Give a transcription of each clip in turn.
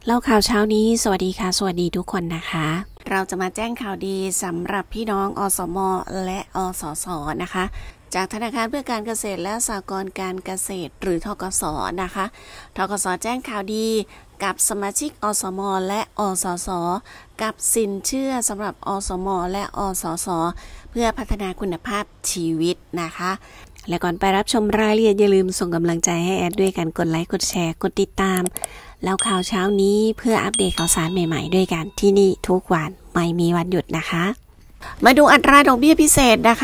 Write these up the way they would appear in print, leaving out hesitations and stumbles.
เล่าข่าวเช้านี้สวัสดีค่ะสวัสดีทุกคนนะคะเราจะมาแจ้งข่าวดีสำหรับพี่น้องอสมและอสสนะคะจากธนาคารเพื่อการเกษตรและสหกรณ์การเกษตรหรือธกสนะคะธกสแจ้งข่าวดีกับสมาชิกอสมและอสสกับสินเชื่อสำหรับอสมและอสสเพื่อพัฒนาคุณภาพชีวิตนะคะและก่อนไปรับชมรายละเอียดอย่าลืมส่งกำลังใจให้แอดด้วยการกดไลค์กดแชร์กดติดตามแล้วข่าวเช้านี้เพื่ออัปเดตข่าวสารใหม่ๆด้วยกันที่นี่ทุกวันไม่มีวันหยุดนะคะมาดูอัตราดอกเบี้ยพิเศษนะคะ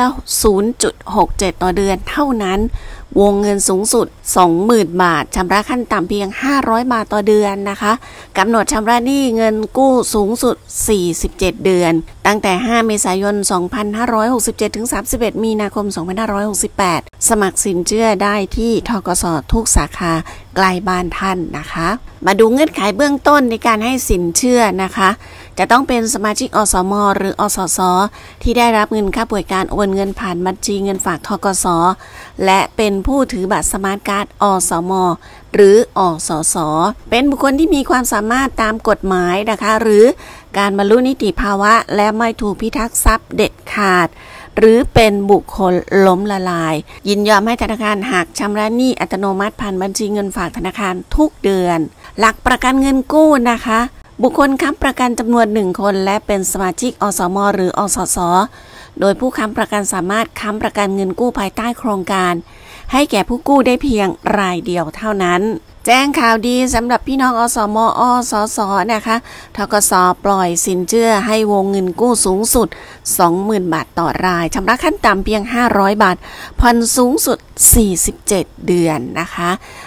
0.67%ต่อเดือนเท่านั้นวงเงินสูงสุด 20,000 บาทชำระขั้นต่ำเพียง500 บาทต่อเดือนนะคะกำหนดชำระหนี้เงินกู้สูงสุด47เดือนตั้งแต่5เมษายน2567ถึง31มีนาคม2568สมัครสินเชื่อได้ที่ธกสทุกสาขาใกล้บ้านท่านนะคะมาดูเงื่อนไขเบื้องต้นในการให้สินเชื่อนะคะจะต้องเป็นสมาชิกอสมหรืออสสที่ได้รับเงินค่าป่วยการโอนเงินผ่านบัญชีเงินฝากธกสและเป็นผู้ถือบัตรสมาร์ทการ์ดอสมหรืออสสเป็นบุคคลที่มีความสามารถตามกฎหมายนะคะหรือการบรรลุนิติภาวะและไม่ถูกพิทักษ์ทรัพย์เด็ดขาดหรือเป็นบุคคลล้มละลายยินยอมให้ธนาคารหักชำระหนี้อัตโนมัติผ่านบัญชีเงินฝากธนาคารทุกเดือนหลักประกันเงินกู้นะคะบุคคลค้ำประกันจำนวน1คนและเป็นสมาชิกอสมหรืออสสโดยผู้ค้ำประกันสามารถค้ำประกันเงินกู้ภายใต้โครงการให้แก่ผู้กู้ได้เพียงรายเดียวเท่านั้นแจ้งข่าวดีสำหรับพี่น้องอสมอสสนะคะธกสปล่อยสินเชื่อให้วงเงินกู้สูงสุด 20,000 บาทต่อรายชำระขั้นต่ำเพียง500 บาทผ่อนสูงสุด47เดือนนะคะ